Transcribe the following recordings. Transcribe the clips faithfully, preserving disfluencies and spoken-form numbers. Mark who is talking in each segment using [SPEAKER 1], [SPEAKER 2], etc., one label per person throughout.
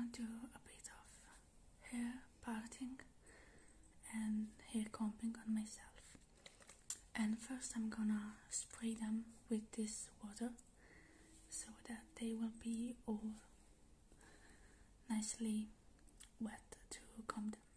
[SPEAKER 1] do a bit of hair parting and hair combing on myself. And first I'm gonna spray them with this water so that they will be all nicely wet to comb them.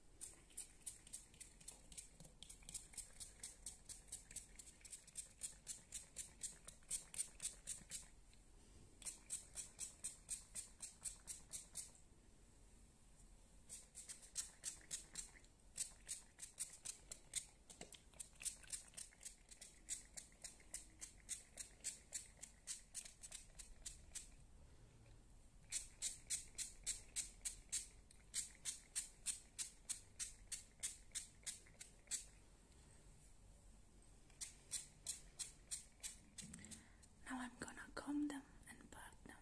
[SPEAKER 1] Now I'm gonna comb them and part them.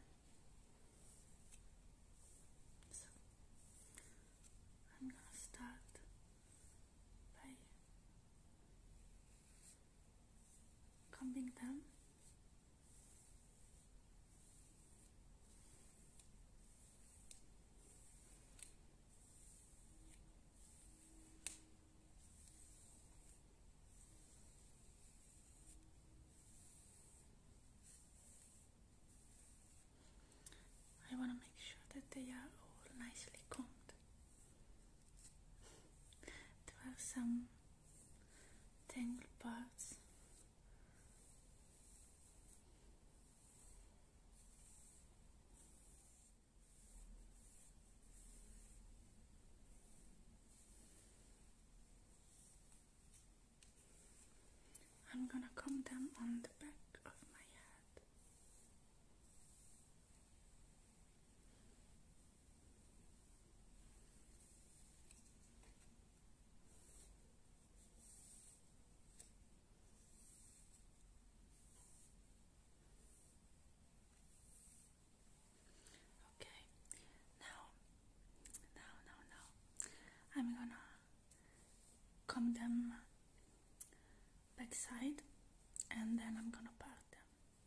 [SPEAKER 1] So I'm gonna start by combing them. I want to make sure that they are all nicely combed. There are some tangled parts. I'm gonna comb them on the back of my head. Okay, now, now, now, now, I'm gonna comb them backside and then I'm gonna part them.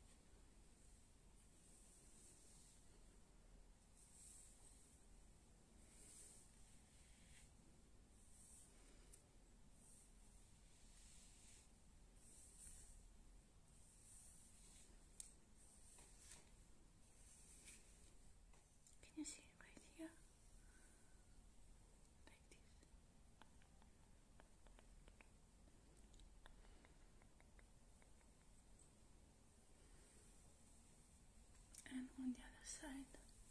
[SPEAKER 1] Can you see it right here? Like this. And on the other side.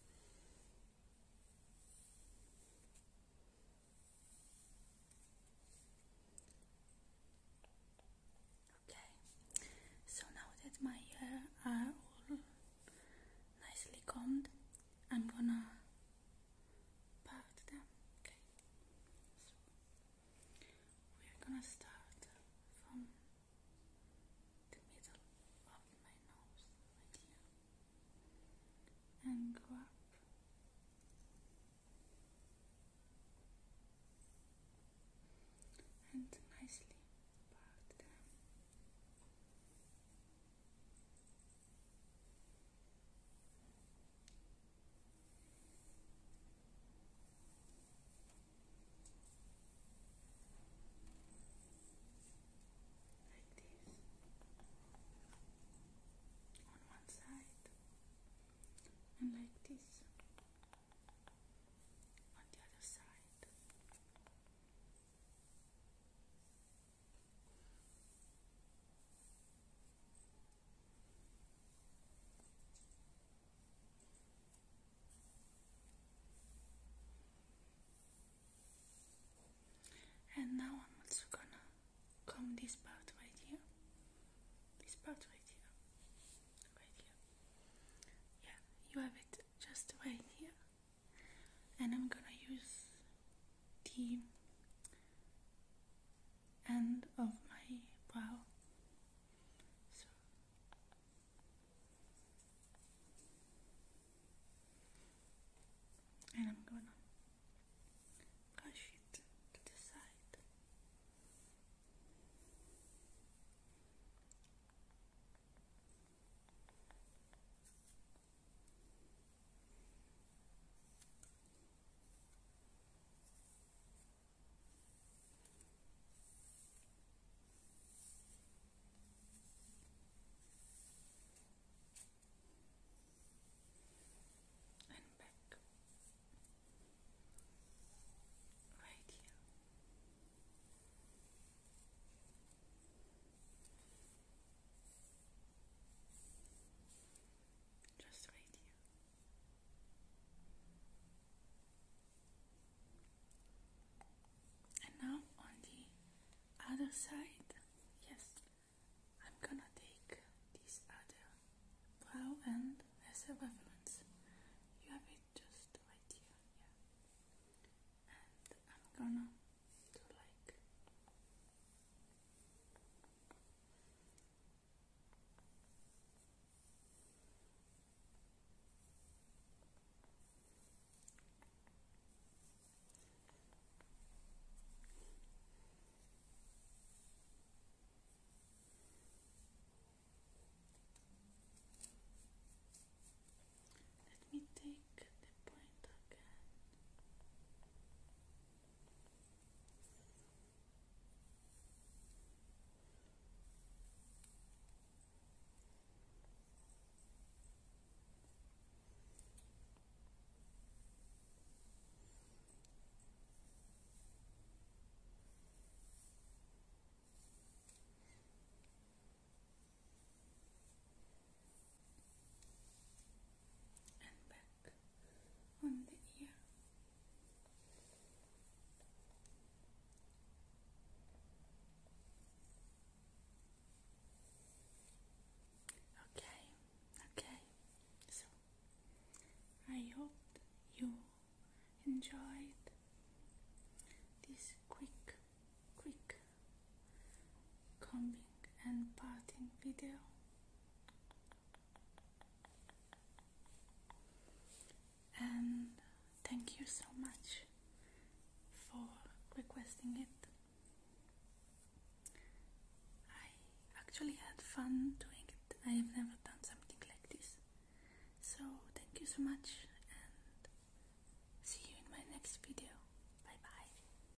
[SPEAKER 1] Okay, so now that my hair are all nicely combed, I'm gonna part them. Okay, so we're gonna start from the middle of my nose right here and go up and nicely part them. Like this on one side and like this on the other side. And now I'm also gonna comb this part right here. This part right here. Right here. Yeah, you have it just right here. And I'm gonna use the end of my brow. So and I'm gonna brush it to the side. side, yes, I'm gonna take this other brow end as a reference. You have it just right here, yeah. And I'm gonna do like let me take the point again. And back on the ear. Okay, okay, so I hope you enjoyed this quick, quick combing and parting video. And thank you so much for requesting it. I actually had fun doing it. I have never done something like this. So thank you so much.